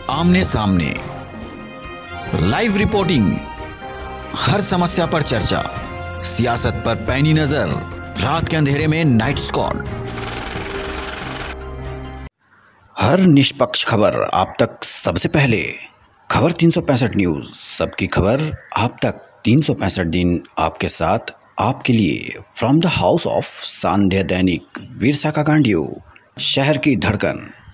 आमने सामने, live reporting, हर समस्या पर चर्चा, सियासत पर पैनी नजर, रात के अंधेरे में नाइट स्क्वाड। हर निष्पक्ष खबर आप तक सबसे पहले। खबर 365 न्यूज, सबकी खबर आप तक 365 दिन आपके साथ, आपके लिए। From the house of Sandhya Dainik, Veer साका गांडियो, शहर की धड़कन।